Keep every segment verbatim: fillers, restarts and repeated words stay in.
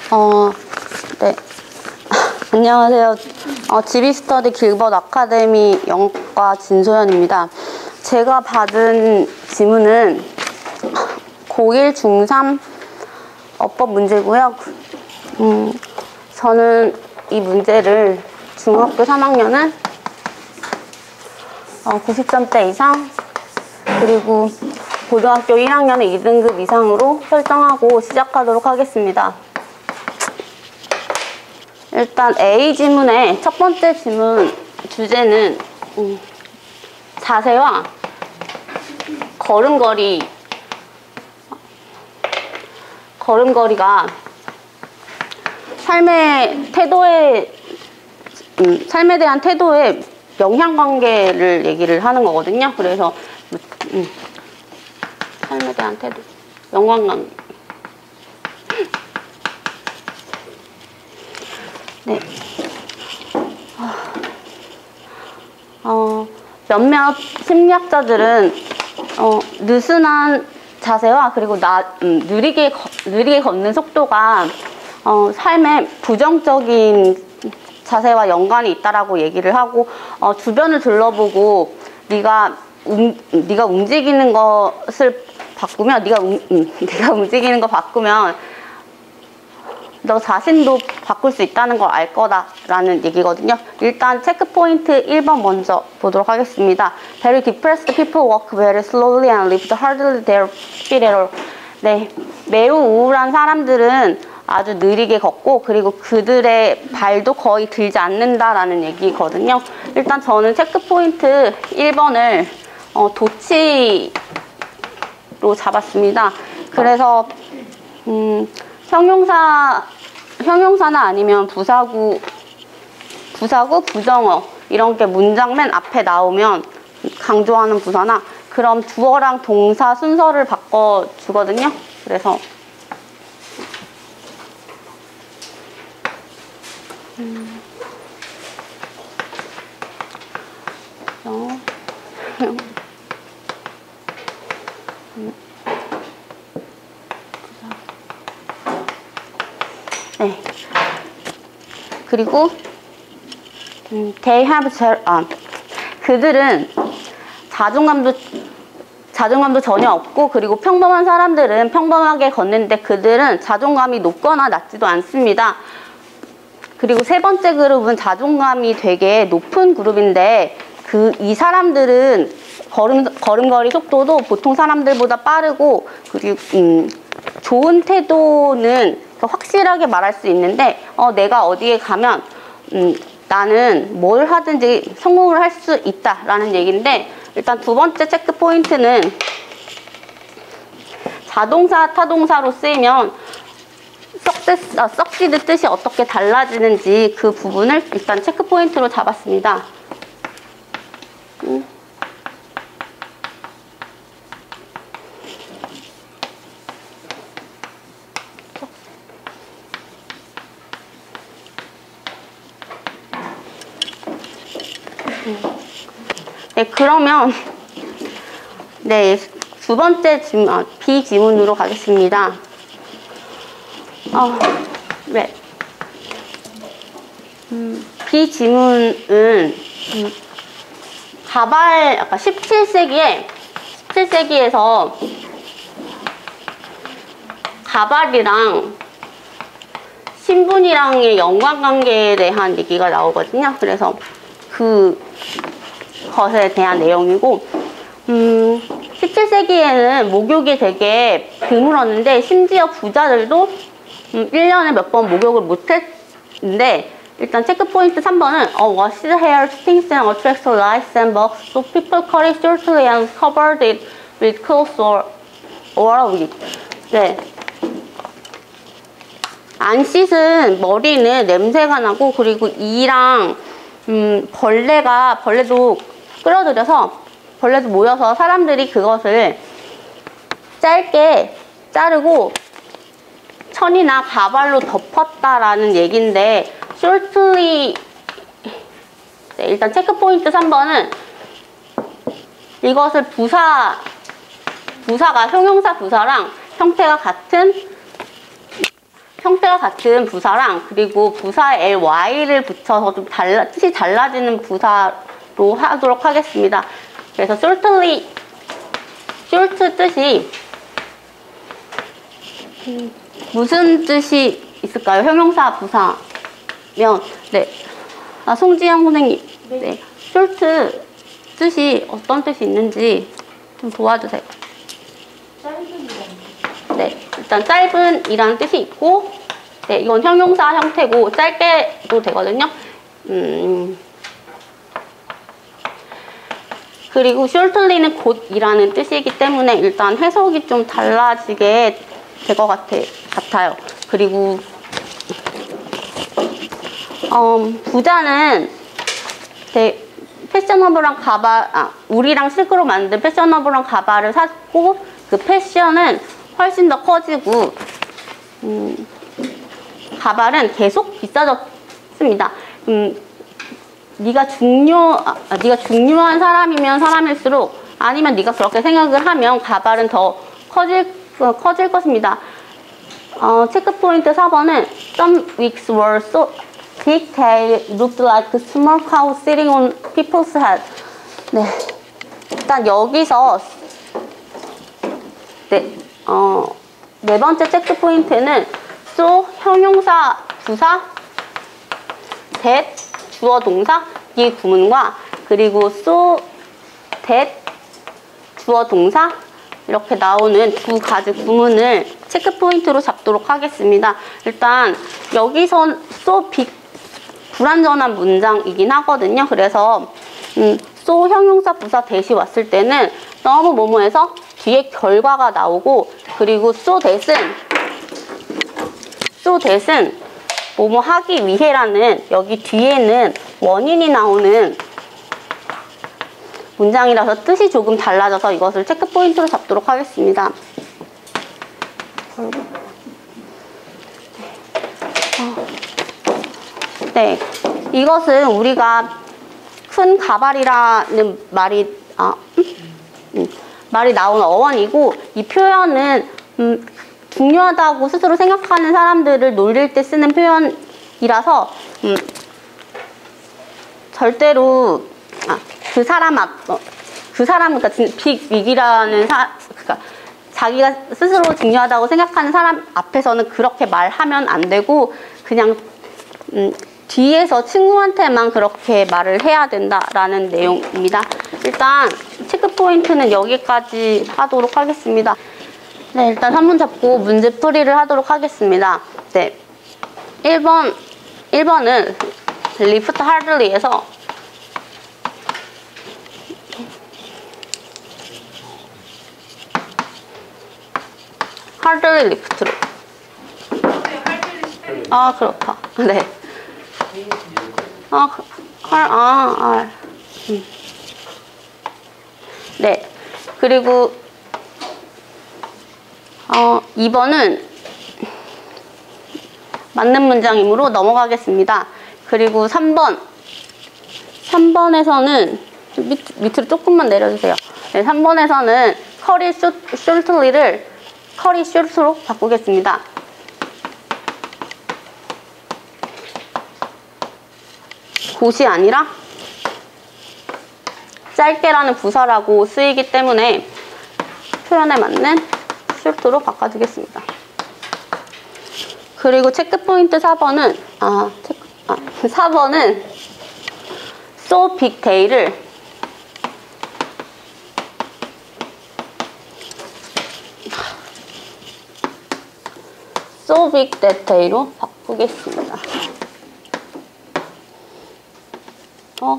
어, 네. 안녕하세요. 어, 지비스터디 길벗 아카데미 영어과 진소연입니다. 제가 받은 지문은 고일, 중삼 어법 문제고요. 음, 저는 이 문제를 중학교 삼 학년은 어, 구십 점대 이상, 그리고 고등학교 일 학년은 이 등급 이상으로 설정하고 시작하도록 하겠습니다. 일단 A 지문의 첫 번째 지문 주제는 음, 자세와 걸음걸이 걸음걸이가 삶의 태도에 음, 삶에 대한 태도의 영향관계를 얘기를 하는 거거든요. 그래서 음, 삶에 대한 태도, 영향관계. 네. 어, 몇몇 심리학자들은 어, 느슨한 자세와 그리고 나, 음, 느리게, 거, 느리게 걷는 속도가 어, 삶의 부정적인 자세와 연관이 있다라고 얘기를 하고, 어, 주변을 둘러보고 네가 움, 네가 움직이는 것을 바꾸면 네가 음, 음, 네가 움직이는 거 바꾸면 너 자신도 바꿀 수 있다는 걸 알 거다라는 얘기거든요. 일단 체크 포인트 일 번 먼저 보도록 하겠습니다. Very depressed people walk very slowly and lift hardly their feet at all. 네, 매우 우울한 사람들은 아주 느리게 걷고 그리고 그들의 발도 거의 들지 않는다라는 얘기거든요. 일단 저는 체크 포인트 일 번을 어, 도치로 잡았습니다. 그래서 음, 형용사, 형용사나 아니면 부사구, 부사구, 부정어 이런 게 문장 맨 앞에 나오면 강조하는 부사나 그럼 주어랑 동사 순서를 바꿔주거든요. 그래서 음, 어, 음. 네. 그리고 음, they have 아, 그들은 자존감도 자존감도 전혀 없고 그리고 평범한 사람들은 평범하게 걷는데 그들은 자존감이 높거나 낮지도 않습니다. 그리고 세 번째 그룹은 자존감이 되게 높은 그룹인데 그 이 사람들은 걸음 걸음걸이 속도도 보통 사람들보다 빠르고 그리고 음, 좋은 태도는 확실하게 말할 수 있는데 어, 내가 어디에 가면 음, 나는 뭘 하든지 성공을 할 수 있다라는 얘기인데 일단 두 번째 체크 포인트는 자동사, 타동사로 쓰이면 success, 아, succeed 뜻이 어떻게 달라지는지 그 부분을 일단 체크 포인트로 잡았습니다. 음. 네, 그러면 네, 두 번째 지문, 아, B 지문으로 가겠습니다. 어, 네. 음, B 지문은 음, 가발, 아까 십칠 세기에 십칠 세기에서 가발이랑 신분이랑의 연관관계에 대한 얘기가 나오거든요. 그래서 그 것에 대한 내용이고, 음, 십칠 세기에는 목욕이 되게 드물었는데 심지어 부자들도 음, 일 년에 몇 번 목욕을 못했는데 일단 체크 포인트 삼 번은 어, wash the hair, stinks and attracts lice and bugs, so people cut it shortly and covered it with clothes or, or a wig. 네. 안 씻은 머리는 냄새가 나고 그리고 이랑 음, 벌레가 벌레도 끌어들여서 벌레도 모여서 사람들이 그것을 짧게 자르고 천이나 가발로 덮었다라는 얘기인데 shortly 네, 일단 체크 포인트 삼 번은 이것을 부사 부사가 형용사 부사랑 형태가 같은 형태가 같은 부사랑 그리고 부사에 ly를 붙여서 좀 달라, 뜻이 달라지는 부사로 하도록 하겠습니다. 그래서 shortly, short 뜻이 음, 무슨 뜻이 있을까요? 형용사 부사면 네, 아, 송지영 선생님, 네, short 뜻이 어떤 뜻이 있는지 좀 도와주세요. 네, 일단 짧은이라는 뜻이 있고, 네, 이건 형용사 형태고 짧게도 되거든요. 음, 그리고 shortly는 곧이라는 뜻이기 때문에 일단 해석이 좀 달라지게 될 것 같아, 같아요. 그리고 어, 부자는 네, 패셔너블한 가발, 아, 우리랑 실크로 만든 패셔너블한 가발을 샀고 그 패션은 훨씬 더 커지고 음, 가발은 계속 비싸졌습니다. 음, 네가 중요, 아, 네가 중요한 사람이면 사람일수록 아니면 네가 그렇게 생각을 하면 가발은 더 커질, 어, 커질 것입니다. 어, 체크 포인트 사 번은 Some wigs were so thick they looked like small cows sitting on people's head. 네, 일단 여기서 네, 어, 네 번째 체크 포인트는 so 형용사 부사 that 주어 동사 이 구문과 그리고 so that 주어 동사 이렇게 나오는 두 가지 구문을 체크 포인트로 잡도록 하겠습니다. 일단 여기선 so 빅 불완전한 문장이긴 하거든요. 그래서 음, so 형용사 부사 that이 왔을 때는 너무 뭐뭐해서 뒤에 결과가 나오고 그리고 so that은 so that은 뭐뭐 하기 위해라는 여기 뒤에는 원인이 나오는 문장이라서 뜻이 조금 달라져서 이것을 체크 포인트로 잡도록 하겠습니다. 네, 이것은 우리가 큰 가발이라는 말이 아, 음, 말이 나온 어원이고 이 표현은 음, 중요하다고 스스로 생각하는 사람들을 놀릴 때 쓰는 표현이라서 음, 절대로 아, 그 사람 앞, 어, 그 사람, 그러니까 빅 윅이라는 사, 그러니까 자기가 스스로 중요하다고 생각하는 사람 앞에서는 그렇게 말하면 안 되고 그냥 음, 뒤에서 친구한테만 그렇게 말을 해야 된다라는 내용입니다. 일단 체크 포인트는 여기까지 하도록 하겠습니다. 네, 일단 한 번 잡고 문제 풀이를 하도록 하겠습니다. 네, 일 번, 일 번은 리프트 하들리에서 하들리 리프트로. 아, 그렇다. 네. 아, 할, 아, 아. 음. 네. 그리고, 어, 이 번은 맞는 문장이므로 넘어가겠습니다. 그리고 삼 번. 삼 번에서는, 밑, 밑으로 조금만 내려주세요. 네, 삼 번에서는 커리 숄틀리를 커리 숄트로 바꾸겠습니다. 곧이 아니라 짧게라는 부사라고 쓰이기 때문에 표현에 맞는 숄트로 바꿔주겠습니다. 그리고 체크 포인트 사 번은 아, 체크, 아 사 번은 so big day를 so big that day로 바꾸겠습니다. 어.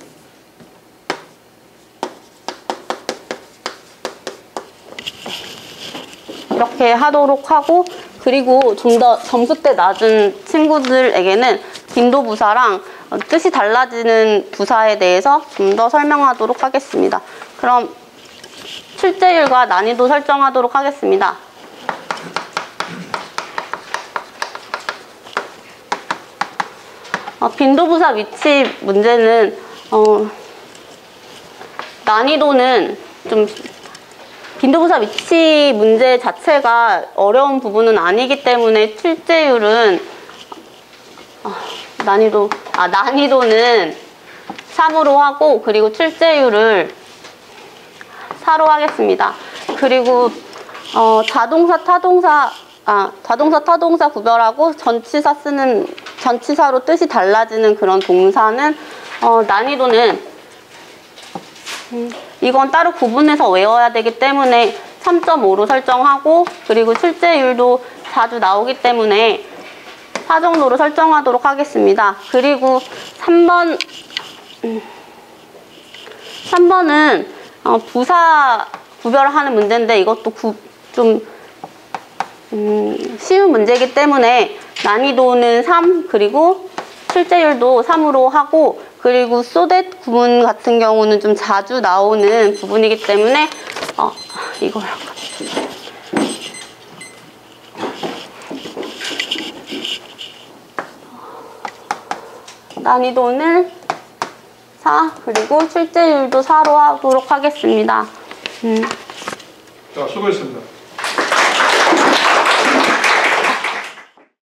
이렇게 하도록 하고 그리고 좀 더 점수대 낮은 친구들에게는 빈도부사랑 뜻이 달라지는 부사에 대해서 좀 더 설명하도록 하겠습니다. 그럼 출제율과 난이도 설정하도록 하겠습니다. 어, 빈도부사 위치 문제는 어, 난이도는 좀 빈도부사 위치 문제 자체가 어려운 부분은 아니기 때문에 출제율은 어, 난이도 아 난이도는 삼으로 하고 그리고 출제율을 사로 하겠습니다. 그리고 어, 자동사 타동사 아 자동사 타동사 구별하고 전치사 쓰는 전치사로 뜻이 달라지는 그런 동사는 어, 난이도는 음, 이건 따로 구분해서 외워야 되기 때문에 삼 점 오로 설정하고 그리고 출제율도 자주 나오기 때문에 사 정도로 설정하도록 하겠습니다. 그리고 삼 번 음, 삼 번은 어, 부사 구별하는 문제인데 이것도 구, 좀 음, 쉬운 문제이기 때문에 난이도는 삼 그리고 출제율도 삼으로 하고 그리고 소댓 구문 같은 경우는 좀 자주 나오는 부분이기 때문에 어, 이걸 할까? 난이도는 사 그리고 출제율도 사로 하도록 하겠습니다. 음. 자, 수고했습니다.